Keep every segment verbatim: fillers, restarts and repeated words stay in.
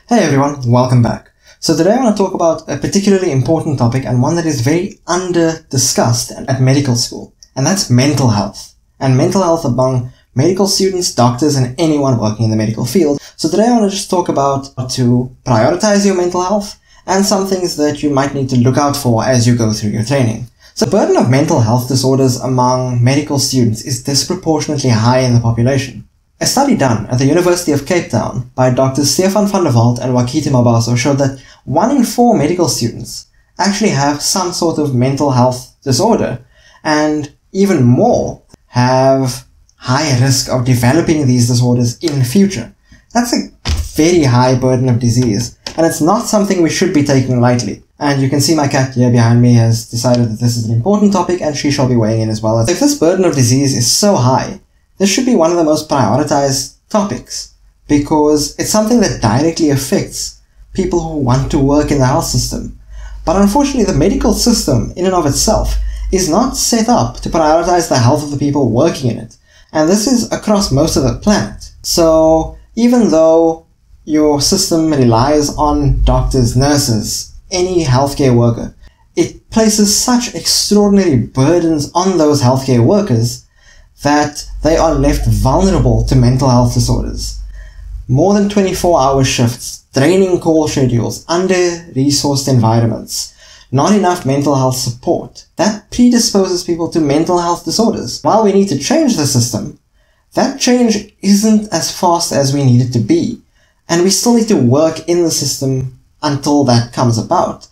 Hey everyone, welcome back. So today I want to talk about a particularly important topic and one that is very under-discussed at medical school, and that's mental health. And mental health among medical students, doctors, and anyone working in the medical field. So today I want to just talk about how to prioritize your mental health and some things that you might need to look out for as you go through your training. So the burden of mental health disorders among medical students is disproportionately high in the population. A study done at the University of Cape Town by Doctors Stefan van der Walt and Wakiti Mabaso showed that one in four medical students actually have some sort of mental health disorder, and even more have high risk of developing these disorders in the future. That's a very high burden of disease, and it's not something we should be taking lightly. And you can see my cat here behind me has decided that this is an important topic and she shall be weighing in as well. If this burden of disease is so high, this should be one of the most prioritized topics, because it's something that directly affects people who want to work in the health system. But unfortunately, the medical system in and of itself is not set up to prioritize the health of the people working in it. And this is across most of the planet. So even though your system relies on doctors, nurses, any healthcare worker, it places such extraordinary burdens on those healthcare workers that they are left vulnerable to mental health disorders. More than twenty-four hour shifts, draining call schedules, under-resourced environments, not enough mental health support. That predisposes people to mental health disorders. While we need to change the system, that change isn't as fast as we need it to be. And we still need to work in the system until that comes about.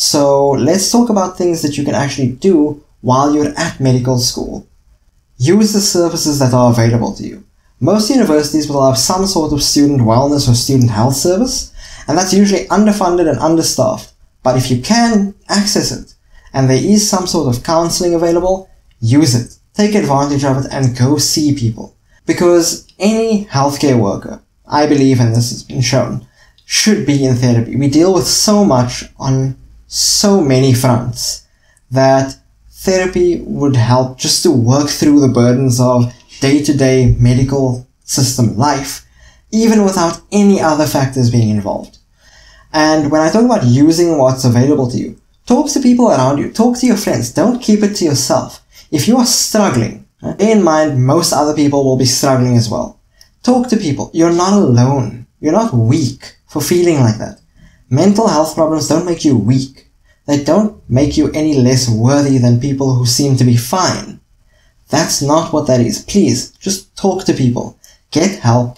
So let's talk about things that you can actually do while you're at medical school. Use the services that are available to you. Most universities will have some sort of student wellness or student health service, and that's usually underfunded and understaffed. But if you can access it, and there is some sort of counseling available, use it. Take advantage of it and go see people. Because any healthcare worker, I believe, and this has been shown, should be in therapy. We deal with so much on so many fronts that therapy would help just to work through the burdens of day-to-day medical system life, even without any other factors being involved. And when I talk about using what's available to you, talk to people around you, talk to your friends, don't keep it to yourself. If you are struggling, bear in mind most other people will be struggling as well. Talk to people. You're not alone. You're not weak for feeling like that. Mental health problems don't make you weak. They don't make you any less worthy than people who seem to be fine. That's not what that is. Please, just talk to people. Get help.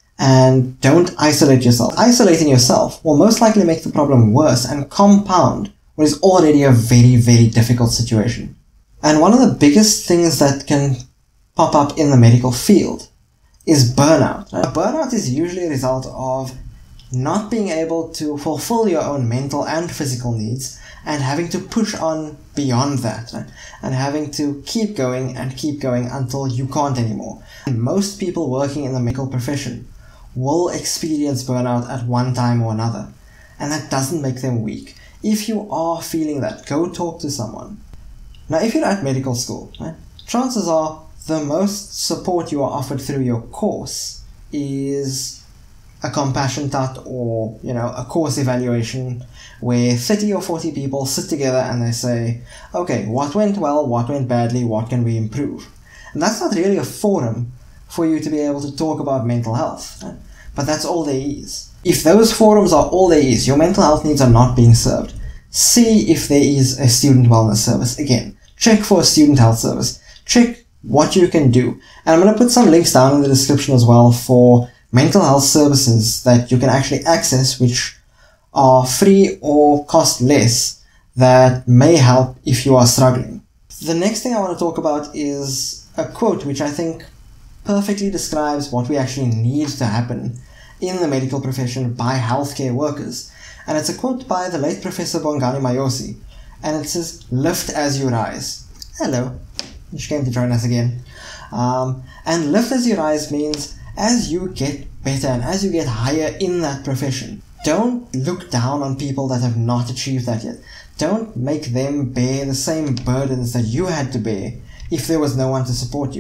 And don't isolate yourself. Isolating yourself will most likely make the problem worse and compound what is already a very, very difficult situation. And one of the biggest things that can pop up in the medical field is burnout. Right? Burnout is usually a result of not being able to fulfill your own mental and physical needs, and having to push on beyond that, right? And having to keep going and keep going until you can't anymore. And most people working in the medical profession will experience burnout at one time or another, and that doesn't make them weak. If you are feeling that, go talk to someone. Now, if you're at medical school, right, chances are the most support you are offered through your course is a compassion tut, or, you know, a course evaluation where thirty or forty people sit together and they say, okay, what went well, what went badly, what can we improve? And that's not really a forum for you to be able to talk about mental health, right? But that's all there is. If those forums are all there is, your mental health needs are not being served. See if there is a student wellness service. Again, check for a student health service. Check what you can do. And I'm going to put some links down in the description as well for mental health services that you can actually access, which are free or cost less, that may help if you are struggling. The next thing I want to talk about is a quote which I think perfectly describes what we actually need to happen in the medical profession by healthcare workers. And it's a quote by the late Professor Bongani Mayosi, and it says, "Lift as you rise." Hello, she came to join us again. Um, and lift as you rise means as you get better and as you get higher in that profession, don't look down on people that have not achieved that yet. Don't make them bear the same burdens that you had to bear if there was no one to support you.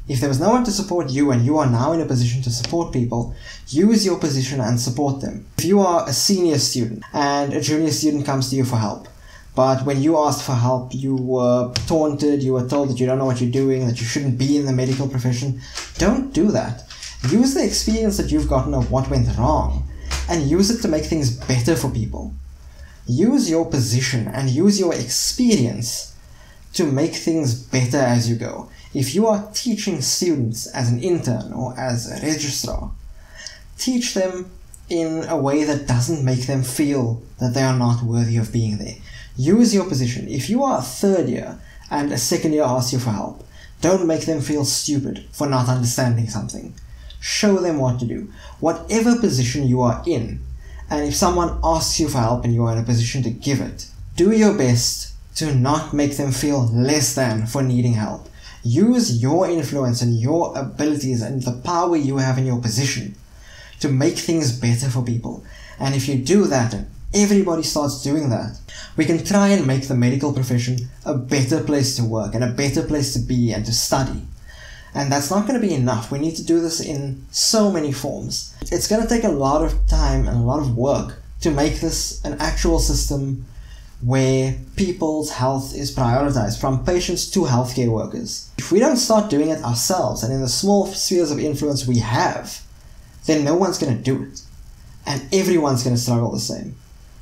If there was no one to support you and you are now in a position to support people, use your position and support them. If you are a senior student and a junior student comes to you for help, but when you asked for help, you were taunted, you were told that you don't know what you're doing, that you shouldn't be in the medical profession, don't do that. Use the experience that you've gotten of what went wrong and use it to make things better for people. Use your position and use your experience to make things better as you go. If you are teaching students as an intern or as a registrar, teach them in a way that doesn't make them feel that they are not worthy of being there. Use your position. If you are a third year and a second year asks you for help, don't make them feel stupid for not understanding something. Show them what to do. Whatever position you are in, and if someone asks you for help and you are in a position to give it, do your best to not make them feel less than for needing help. Use your influence and your abilities and the power you have in your position to make things better for people. And if you do that and everybody starts doing that, we can try and make the medical profession a better place to work and a better place to be and to study. And that's not going to be enough. We need to do this in so many forms. It's going to take a lot of time and a lot of work to make this an actual system where people's health is prioritized, from patients to healthcare workers. If we don't start doing it ourselves and in the small spheres of influence we have, then no one's going to do it. And everyone's going to struggle the same.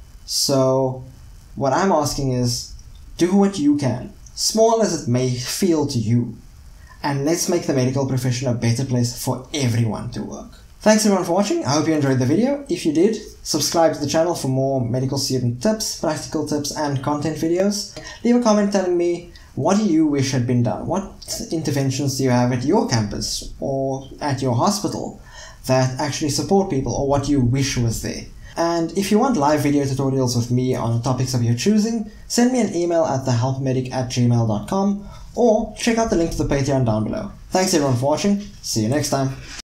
So what I'm asking is, do what you can, small as it may feel to you, and let's make the medical profession a better place for everyone to work. Thanks everyone for watching. I hope you enjoyed the video. If you did, subscribe to the channel for more medical student tips, practical tips, and content videos. Leave a comment telling me, what do you wish had been done? What interventions do you have at your campus or at your hospital that actually support people, or what you wish was there? And if you want live video tutorials with me on topics of your choosing, send me an email at the help medic at gmail dot com or check out the link to the Patreon down below. Thanks everyone for watching. See you next time.